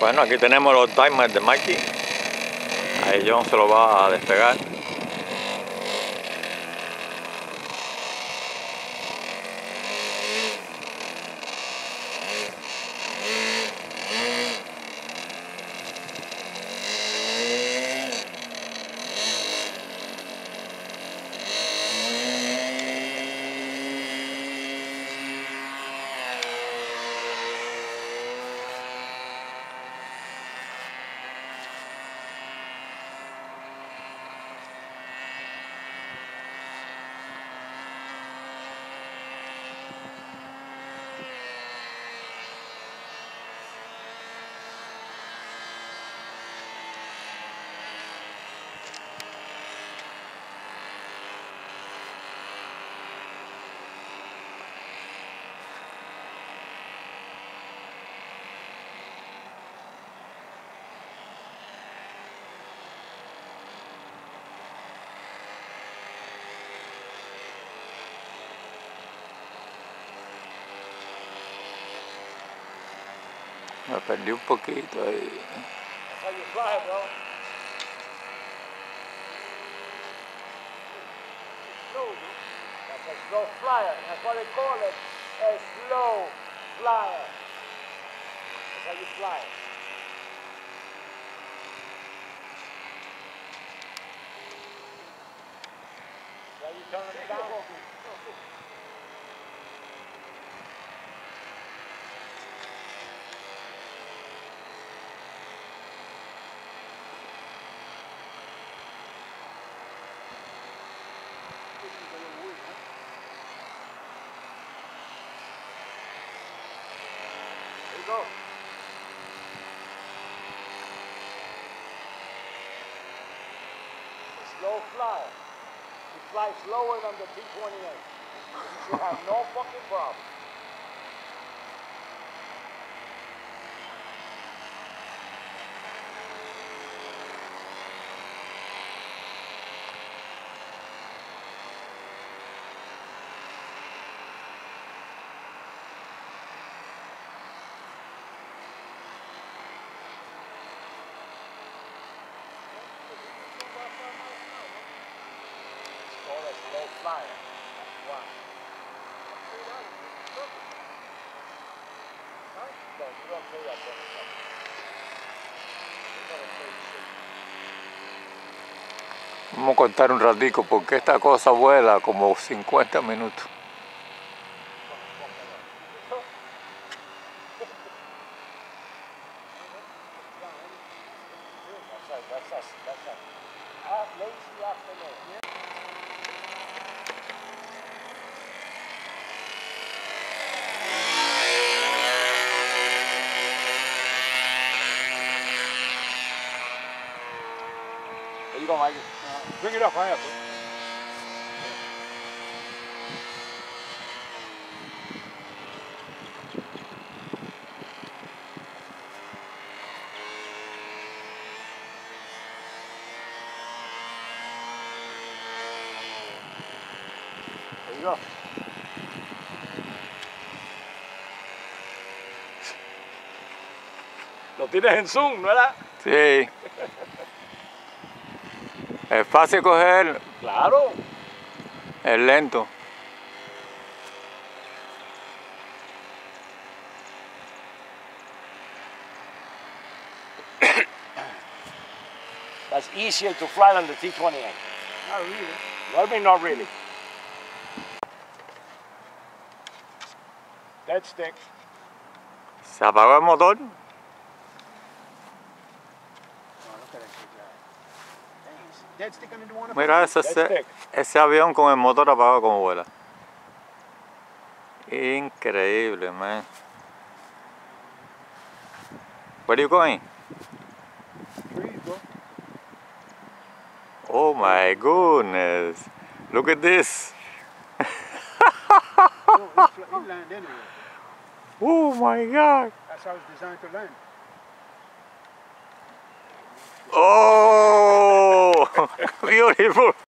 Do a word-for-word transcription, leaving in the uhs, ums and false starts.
Bueno, aquí tenemos los timers de Mikey. Ahí John se lo va a despegar. Me perdí un poquito ahí. That's how you fly, bro. Slow, dude. That's a slow flyer. That's what they call it. A slow flyer. That's how you fly it. That's how you turn it down. There you go. A slow flyer. You fly slower than the T twenty-eight. You should have no fucking problem. Slow flyer. Wow. No, you don't say that kind of stuff. You gotta say shit. Vamos a contar un ratico porque esta cosa vuela como cincuenta minutos. That's a, that's a, that's a lazy afternoon. There you go, Mikey. Uh, bring it up high up. There you go. Lo tienes en zoom, ¿no era? Sí. Es fácil coger, Claro. es lento. That's easier to fly than the T twenty-eight. Not really. Well, I mean, not really. Dead stick. Se apagó el motor. Oh, look at that shit, guy. Dang, is dead stick gonna do one of Mira ese, Dead ese, stick. ese avión con el motor apagado como vuela. Increíble, man. Where are you going? trees, bro. Oh my goodness. Look at this. No, it, fl- it land anyway. Oh my God. That's how it's designed to land. Oh, beautiful.